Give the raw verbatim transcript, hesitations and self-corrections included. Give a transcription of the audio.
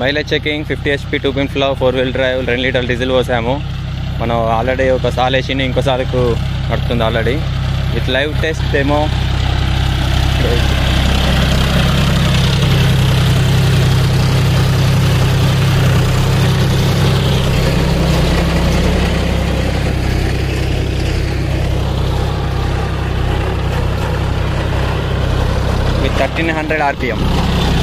Mileage checking fifty HP two pin flow four wheel drive రెండు litre diesel పోసాము. మనం already ఒక సాల్ వేసి ఇంకోసారికి నడుస్తుంది ఆల్రెడీ. విత్ లైవ్ టెస్ట్ ఏమో with thirteen hundred R P M.